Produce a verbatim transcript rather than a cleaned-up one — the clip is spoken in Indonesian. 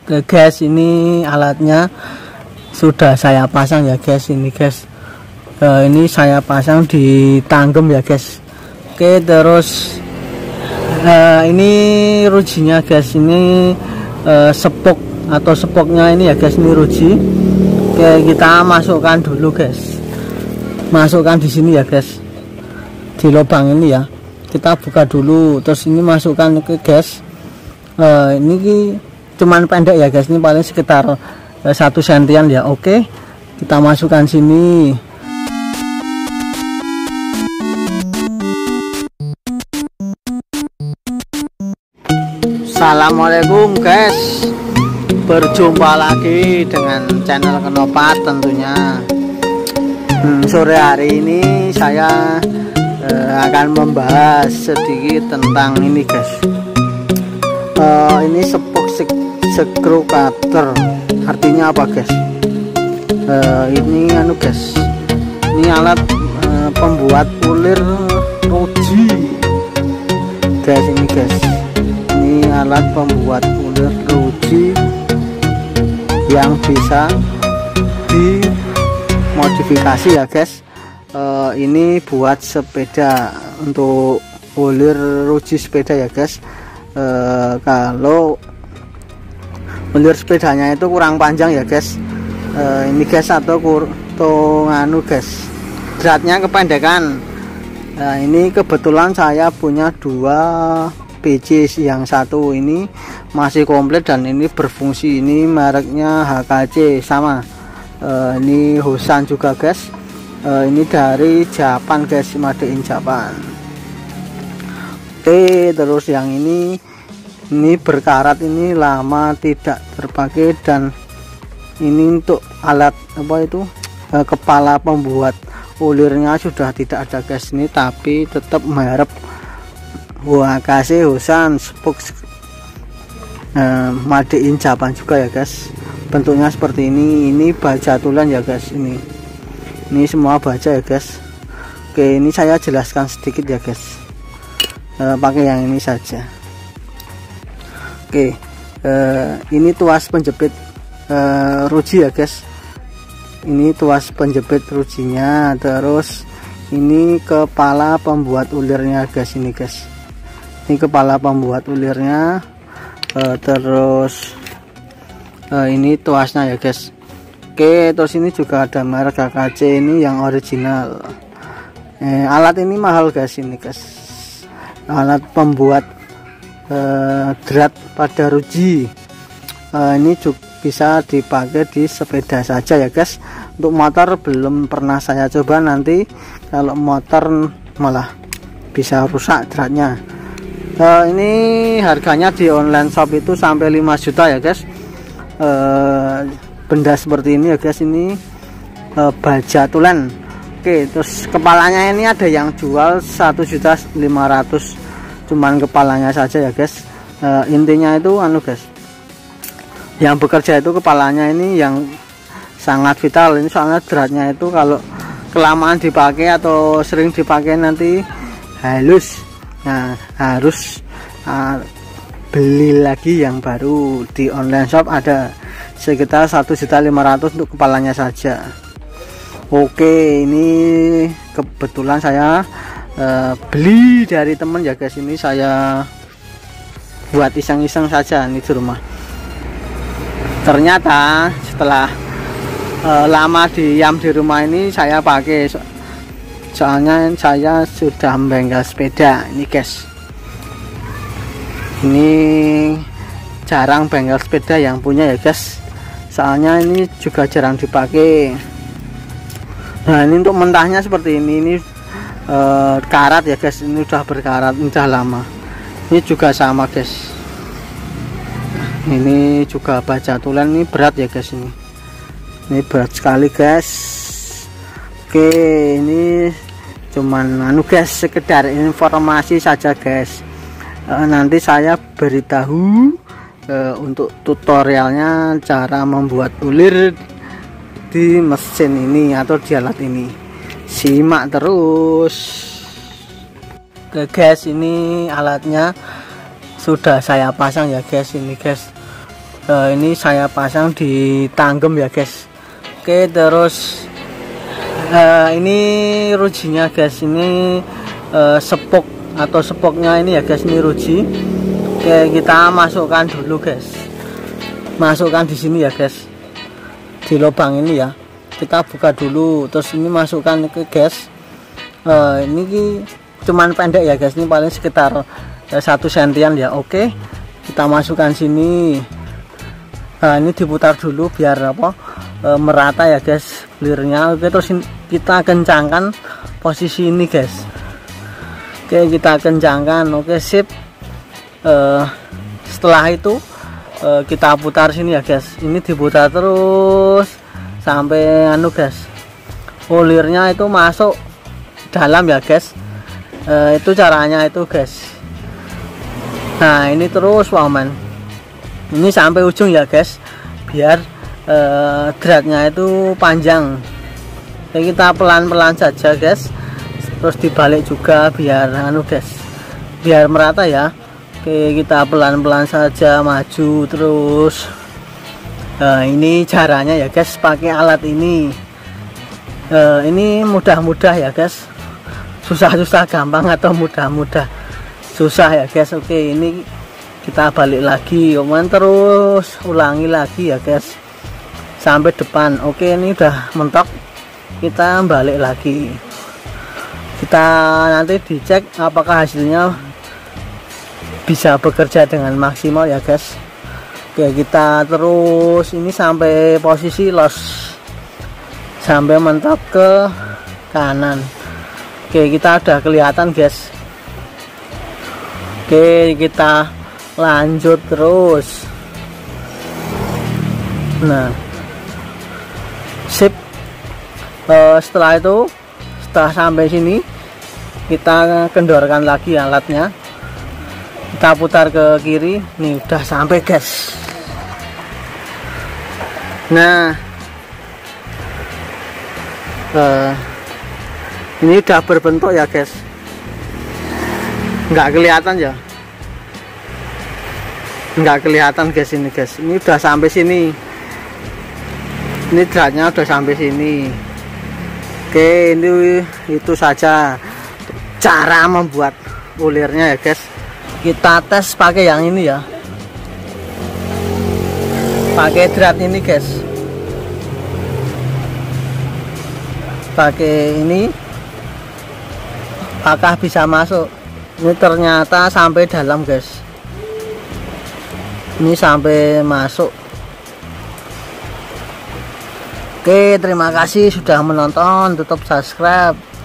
Oke guys, ini alatnya sudah saya pasang ya guys. Ini guys, e, ini saya pasang di tangkem ya guys. Oke, terus e, ini rujinya guys. Ini e, sepok atau sepoknya ini ya guys, ini ruji. Oke, kita masukkan dulu guys. Masukkan di sini ya guys, di lubang ini ya. Kita buka dulu, terus ini masukkan ke guys. E, ini cuman pendek ya guys, ini paling sekitar eh, satu sentian ya. Oke, kita masukkan sini. Assalamualaikum guys, berjumpa lagi dengan channel Kenopat tentunya. hmm, sore hari ini saya eh, akan membahas sedikit tentang ini guys. Uh, ini sepok screw cutter, artinya apa guys? Uh, ini anu guys, ini alat uh, pembuat ulir ruji guys. Ini guys, ini alat pembuat ulir ruji yang bisa dimodifikasi ya guys. Uh, ini buat sepeda, untuk ulir ruji sepeda ya guys. Uh, kalau ulir sepedanya itu kurang panjang ya guys, uh, ini guys, atau kur atau nganu guys, dratnya kependekan. Nah, ini kebetulan saya punya dua P C, yang satu ini masih komplit dan ini berfungsi. Ini mereknya H K C sama, uh, ini Hosan juga guys. Uh, ini dari Japan guys, made in Japan. Oke, terus yang ini ini berkarat, ini lama tidak terpakai, dan ini untuk alat apa itu e, kepala pembuat ulirnya sudah tidak ada guys. Ini tapi tetap merek H K C Hosan Spoke e, made in Japan juga ya guys. Bentuknya seperti ini. Ini baja tulen ya guys. Ini ini semua baja ya guys. Oke, ini saya jelaskan sedikit ya guys. Uh, pakai yang ini saja. Oke, uh, ini tuas penjepit uh, ruji ya guys. Ini tuas penjepit rujinya. Terus ini kepala pembuat ulirnya guys. Ini guys, ini kepala pembuat ulirnya. Uh, terus uh, ini tuasnya ya guys. Oke, terus ini juga ada merek H K C, ini yang original. Eh, alat ini mahal guys. Ini guys, alat pembuat eh, drat pada ruji. eh, ini juga bisa dipakai di sepeda saja ya guys. Untuk motor belum pernah saya coba, nanti kalau motor malah bisa rusak dratnya. eh, ini harganya di online shop itu sampai lima juta ya guys. eh, benda seperti ini ya guys, ini eh, baja tulen. Oke, terus kepalanya ini ada yang jual satu juta lima ratus ribu, cuman kepalanya saja ya guys. E, intinya itu anu guys, yang bekerja itu kepalanya ini yang sangat vital. Ini soalnya dratnya itu kalau kelamaan dipakai atau sering dipakai nanti halus. Nah, harus uh, beli lagi yang baru. Di online shop ada sekitar satu juta lima ratus ribu untuk kepalanya saja. Oke, ini kebetulan saya uh, beli dari temen ya guys. Ini saya buat iseng-iseng saja ini di rumah. Ternyata setelah uh, lama diam di rumah ini saya pakai, so soalnya saya sudah membengkel sepeda ini guys. Ini jarang bengkel sepeda yang punya ya guys, soalnya ini juga jarang dipakai. Nah, ini untuk mentahnya seperti ini. Ini e, karat ya guys, ini udah berkarat, udah lama. Ini juga sama guys, ini juga baja tulen. Ini berat ya guys, ini ini berat sekali guys. Oke, ini cuman anu guys, sekedar informasi saja guys. e, nanti saya beritahu e, untuk tutorialnya cara membuat ulir di mesin ini atau di alat ini. Simak terus. Oke guys, ini alatnya sudah saya pasang ya guys. Ini guys, uh, ini saya pasang di tanggem ya guys. Oke, terus uh, ini rujinya guys, ini uh, sepok atau sepoknya ini ya guys, ini ruji. Oke, kita masukkan dulu guys, masukkan di sini ya guys, di lubang ini ya, kita buka dulu, terus ini masukkan ke gas. Uh, ini cuman pendek ya guys, ini paling sekitar satu sentian ya. Oke, kita masukkan sini. Nah, ini diputar dulu biar apa e, merata ya guys belirnya. Oke, terus kita kencangkan posisi ini guys. Oke, kita kencangkan. Oke, sip. E, setelah itu e, kita putar sini ya guys, ini diputar terus sampai anu guys, ulirnya itu masuk dalam ya guys. E, itu caranya itu guys. Nah, ini terus waman, ini sampai ujung ya guys, biar eh, dratnya itu panjang. Jadi kita pelan-pelan saja guys, terus dibalik juga biar anu guys, biar merata ya. Oke, kita pelan-pelan saja maju terus. Nah, ini caranya ya guys, pakai alat ini. Eh, ini mudah-mudah ya guys, susah-susah gampang atau mudah-mudah susah ya guys. Oke, ini kita balik lagi, oman terus ulangi lagi ya guys sampai depan. Oke, ini udah mentok, kita balik lagi, kita nanti dicek apakah hasilnya bisa bekerja dengan maksimal ya guys. Oke, kita terus ini sampai posisi los, sampai mentok ke kanan. Oke, kita udah kelihatan guys. Oke, kita lanjut terus. Nah, sip. Uh, setelah itu, setelah sampai sini, kita kendorkan lagi alatnya. Kita putar ke kiri. Nih, udah sampai guys. Nah, uh, ini udah berbentuk ya guys. Nggak kelihatan ya, nggak kelihatan guys ini guys. Ini udah sampai sini, ini dratnya udah sampai sini. Oke, ini itu saja cara membuat ulirnya ya guys. Kita tes pakai yang ini ya, pakai drat ini guys, pakai ini apakah bisa masuk. Ini ternyata sampai dalam guys, ini sampai masuk. Oke, terima kasih sudah menonton, tutup subscribe.